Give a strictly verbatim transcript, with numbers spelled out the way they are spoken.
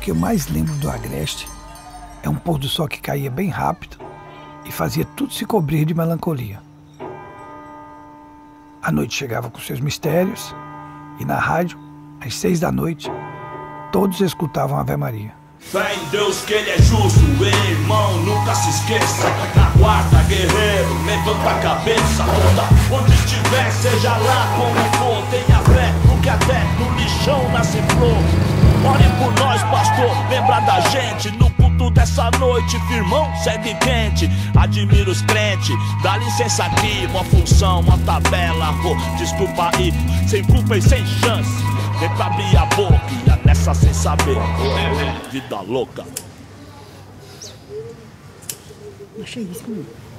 que eu mais lembro do Agreste é um pôr do sol que caía bem rápido e fazia tudo se cobrir de melancolia. A noite chegava com seus mistérios e na rádio, às seis da noite, todos escutavam Ave Maria. Fé em Deus que Ele é justo, irmão, nunca se esqueça. Na guarda, guerreiro, levanta a cabeça. Toda onde estiver, seja lá como for, tenha fé, porque até no lixão nasce flor. Ore por nós, pastor, lembra da gente. No culto dessa noite, firmão, segue quente. Admira os crentes, dá licença aqui. Uma função, uma tabela, pô, desculpa aí. Sem culpa e sem chance, tenta abrir a boca e é nessa sem saber. Vida louca. Achei isso, menino.